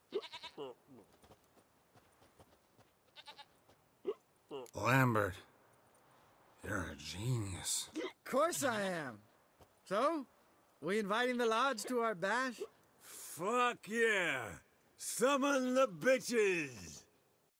Lambert, you're a genius. Of course I am. So, we inviting the lodge to our bash? Fuck yeah! Summon the bitches!